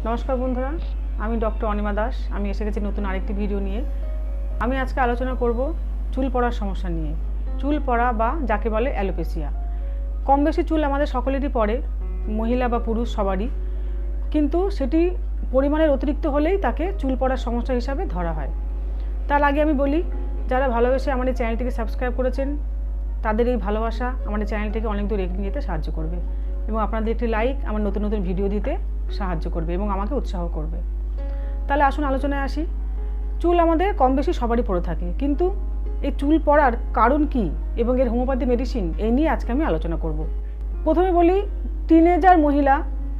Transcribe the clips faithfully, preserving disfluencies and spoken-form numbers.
नमस्कार बंधुरा आमी डॉक्टर अनिमा दास आमी एसे गेছি नतून आरेकटी भिडियो निये आमी आजके आलोचना करब चुल पड़ार समस्या निये चुल पड़ा बा जाके बोले एलोपेशिया कम बेशी चुल आमादेर सकलेरই पड़े महिला बा पुरुष सबारই किन्तु सेटी परिमाणेर अतिरिक्त होलेই ताके चुल पड़ार समस्या हिसाबे धरा हय। तार आगे आमी बोली যারা ভালোবেসে আমাদের চ্যানেলটিকে সাবস্ক্রাইব করেছেন তাদের এই ভালোবাসা আমাদের চ্যানেলটিকে অনেক দূর এগিয়ে নিতে সাহায্য করবে এবং আপনাদের একটি লাইক আমার নতুন নতুন ভিডিও দিতে সাহায্য করবে এবং আমাকে উৎসাহ করবে। তাহলে আসুন আলোচনায় আসি। চুল আমাদের কম বেশি সবারই পড়ে থাকে, কিন্তু এই চুল পড়ার কারণ কি এবং এর হোমিওপ্যাথি মেডিসিন এই নিয়ে আজকে আমি আলোচনা করব। প্রথমে বলি, টিনেজার মহিলা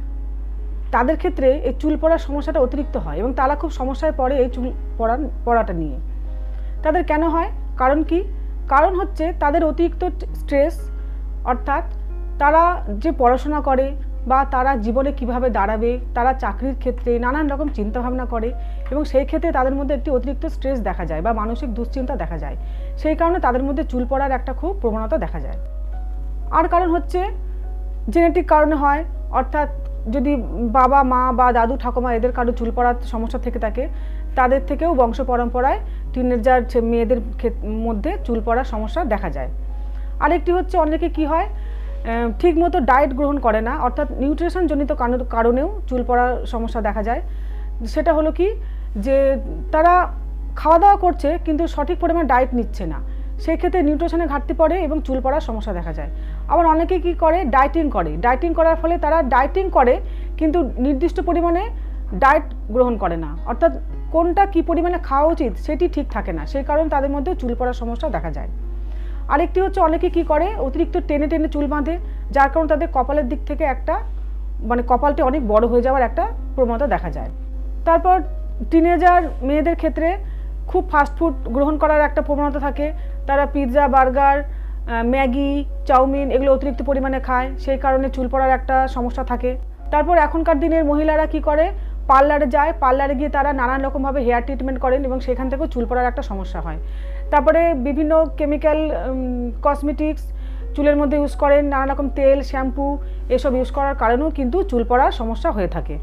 তাদের ক্ষেত্রে এই চুল পড়ার সমস্যাটা অতিরিক্ত হয় এবং তারা খুব সমস্যায় পড়ে এই চুল পড়ার পড়াটা নিয়ে। তাদের কেন হয়, কারণ কি? কারণ হচ্ছে তাদের অতিরিক্ত স্ট্রেস, অর্থাৎ তারা যে পড়াশোনা করে বা তারা জীবনে কিভাবে দাঁড়াবে, তারা চাকরির ক্ষেত্রে নানান রকম চিন্তাভাবনা করে এবং সেই ক্ষেত্রে তাদের মধ্যে একটি অতিরিক্ত স্ট্রেস দেখা যায় বা মানসিক দুশ্চিন্তা দেখা যায়। সেই কারণে তাদের মধ্যে চুল পড়ার একটা খুব প্রবণতা দেখা যায়। আর কারণ হচ্ছে জেনেটিক কারণে হয়, অর্থাৎ যদি বাবা মা বা দাদু ঠাকুমা এদের কারো চুল পড়ার সমস্যা থেকে থাকে তাদের থেকেও বংশ পরম্পরায় টিনেজার মেয়েদের মধ্যে চুল পড়ার সমস্যা দেখা যায়। আরেকটি হচ্ছে অনেকে কি হয়, ঠিক মতো ডায়েট গ্রহণ করে না, অর্থাৎ নিউট্রিশন জনিত কারণেও চুল পড়ার সমস্যা দেখা যায়। সেটা হলো কি, যে তারা খাওয়া দাওয়া করছে কিন্তু সঠিক পরিমাণে ডায়েট নিচ্ছে না, সেই ক্ষেত্রে নিউট্রিশনের ঘাটতি পড়ে এবং চুল পড়ার সমস্যা দেখা যায়। আবার অনেকে কি করে, ডায়েটিং করে, ডায়েটিং করার ফলে তারা ডায়েটিং করে কিন্তু নির্দিষ্ট পরিমাণে ডায়েট গ্রহণ করে না, অর্থাৎ কোনটা কি পরিমাণে খাওয়া উচিত সেটি ঠিক থাকে না, সেই কারণে তাদের মধ্যে চুল পড়ার সমস্যা দেখা যায়। আরেকটি হচ্ছে অনেকে কি করে, অতিরিক্ত টেনে টেনে চুল বাঁধে, যার কারণে তাদের কপালের দিক থেকে একটা মানে কপালটি অনেক বড় হয়ে যাওয়ার একটা প্রবণতা দেখা যায়। তারপর টিনেজার মেয়েদের ক্ষেত্রে খুব ফাস্টফুড গ্রহণ করার একটা প্রবণতা থাকে, তারা পিৎজা, বার্গার, ম্যাগি, চাউমিন এগুলো অতিরিক্ত পরিমাণে খায়, সেই কারণে চুল পড়ার একটা সমস্যা থাকে। তারপর এখনকার দিনের মহিলারা কি করে, পার্লারে যায়, পার্লারে গিয়ে তারা নানান রকমভাবে হেয়ার ট্রিটমেন্ট করেন এবং সেখান থেকেও চুল পড়ার একটা সমস্যা হয়। তারপরে বিভিন্ন কেমিক্যাল কসমেটিক্স চুলের মধ্যে ইউজ করেন, নানা রকম তেল, শ্যাম্পু এসব ইউজ করার কারণেও কিন্তু চুল পড়ার সমস্যা হয়ে থাকে।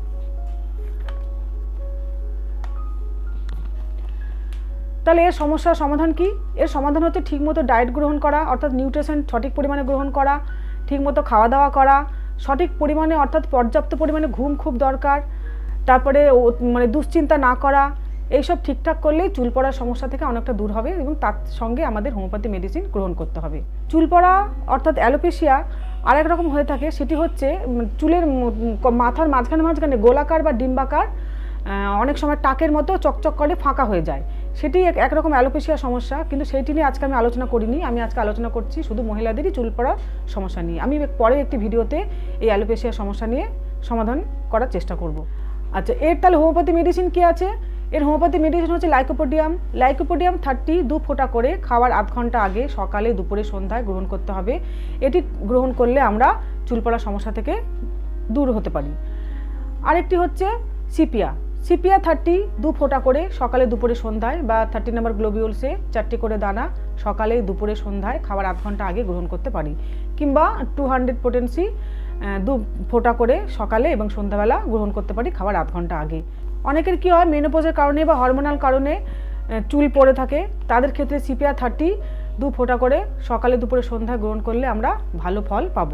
তাহলে এর সমস্যার সমাধান কি? এর সমাধান হচ্ছে ঠিকমতো ডায়েট গ্রহণ করা, অর্থাৎ নিউট্রিশন সঠিক পরিমাণে গ্রহণ করা, ঠিকমতো খাওয়া দাওয়া করা, সঠিক পরিমাণে অর্থাৎ পর্যাপ্ত পরিমাণে ঘুম খুব দরকার, তারপরে মানে দুশ্চিন্তা না করা, এইসব ঠিকঠাক করলেই চুল পড়ার সমস্যা থেকে অনেকটা দূর হবে এবং তার সঙ্গে আমাদের হোমিওপ্যাথি মেডিসিন গ্রহণ করতে হবে। চুল পড়া অর্থাৎ অ্যালোপেশিয়া আরেক রকম হয়ে থাকে, সেটি হচ্ছে চুলের মাথার মাঝখানে মাঝখানে গোলাকার বা ডিম্বাকার, অনেক সময় টাকের মতো চকচক করে ফাঁকা হয়ে যায়, সেটি একরকম অ্যালোপেশিয়া সমস্যা, কিন্তু সেইটি নিয়ে আজকে আমি আলোচনা করিনি। আমি আজকে আলোচনা করছি শুধু মহিলাদেরই চুল পড়ার সমস্যা নিয়ে। আমি পরের একটি ভিডিওতে এই অ্যালোপেশিয়া সমস্যা নিয়ে সমাধান করার চেষ্টা করব। আচ্ছা, এর তাহলে হোমিওপ্যাথি মেডিসিন কী আছে? এর হোমিওপ্যাথি মেডিসিন হচ্ছে লাইকোপোডিয়াম। লাইকোপোডিয়াম থার্টি দু ফোঁটা করে খাওয়ার আধ ঘন্টা আগে, সকালে, দুপুরে, সন্ধ্যায় গ্রহণ করতে হবে। এটি গ্রহণ করলে আমরা চুল পড়ার সমস্যা থেকে দূর হতে পারি। আরেকটি হচ্ছে সিপিয়া। সিপিয়া থার্টি দু ফোঁটা করে সকালে, দুপুরে, সন্ধ্যায় বা থার্টি নাম্বার গ্লোবিউলসে চারটি করে দানা সকালে, দুপুরে, সন্ধ্যায় খাওয়ার আধ ঘন্টা আগে গ্রহণ করতে পারি, কিংবা টু হান্ড্রেড পোটেন্সি দু ফোঁটা করে সকালে এবং সন্ধ্যাবেলা গ্রহণ করতে পারি খাওয়ার আধ ঘন্টা আগে। অনেকের কী হয়, মেনোপজের কারণে বা হরমোনাল কারণে চুল পড়ে থাকে, তাদের ক্ষেত্রে সিপিয়া থার্টি দু ফোঁটা করে সকালে, দুপুরে, সন্ধ্যায় গ্রহণ করলে আমরা ভালো ফল পাবো।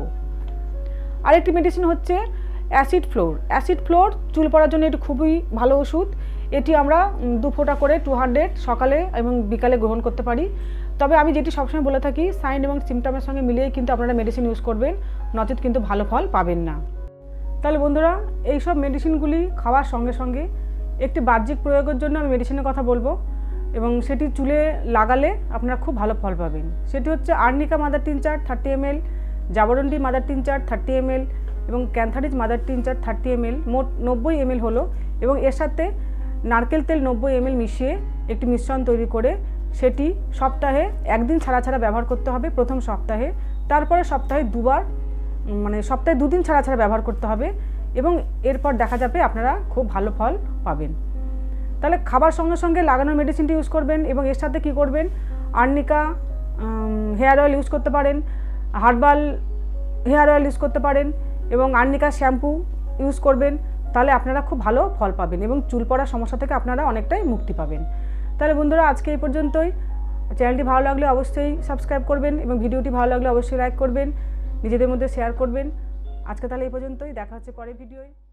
আরেকটি মেডিসিন হচ্ছে অ্যাসিড ফ্লোর। অ্যাসিড ফ্লোর চুল পড়ার জন্য এটি খুবই ভালো ওষুধ। এটি আমরা দু ফোঁটা করে টু হান্ড্রেড সকালে এবং বিকালে গ্রহণ করতে পারি। তবে আমি যেটি সবসময় বলে থাকি, সাইন এবং সিমটমের সঙ্গে মিলিয়ে কিন্তু আপনারা মেডিসিন ইউজ করবেন, নচেত কিন্তু ভালো ফল পাবেন না। তাহলে বন্ধুরা, এই সব মেডিসিনগুলি খাওয়ার সঙ্গে সঙ্গে একটি বাহ্যিক প্রয়োগের জন্য আমি মেডিসিনের কথা বলবো এবং সেটি চুলে লাগালে আপনারা খুব ভালো ফল পাবেন। সেটি হচ্ছে arnica mother tincture thirty M L, jaborandi mother tincture thirty M L এবং cantharis mother tincture thirty M L, মোট নব্বই এম এল হলো। এবং এর সাথে নারকেল তেল নব্বই এম এল মিশিয়ে একটি মিশ্রণ তৈরি করে সেটি সপ্তাহে একদিন ছাড়া ছাড়া ব্যবহার করতে হবে প্রথম সপ্তাহে, তারপরে সপ্তাহে দুবার মানে সপ্তাহে দুদিন ছাড়া ছাড়া ব্যবহার করতে হবে এবং এরপর দেখা যাবে আপনারা খুব ভালো ফল পাবেন। তাহলে খাবার সঙ্গে সঙ্গে লাগানোর মেডিসিনটি ইউজ করবেন এবং এর সাথে কী করবেন, আর্নিকা হেয়ার অয়েল ইউজ করতে পারেন, হার্বাল হেয়ার অয়েল ইউজ করতে পারেন এবং আর্নিকা শ্যাম্পু ইউজ করবেন। তাহলে আপনারা খুব ভালো ফল পাবেন এবং চুল পড়ার সমস্যা থেকে আপনারা অনেকটাই মুক্তি পাবেন। তাহলে বন্ধুরা আজকে এই পর্যন্তই। চ্যানেলটি ভালো লাগলে অবশ্যই সাবস্ক্রাইব করবেন এবং ভিডিওটি ভালো লাগলে অবশ্যই লাইক করবেন, নিজেদের মধ্যে শেয়ার করবেন। আজকে তাহলে এই পর্যন্তই, দেখা হচ্ছে পরের ভিডিওয়।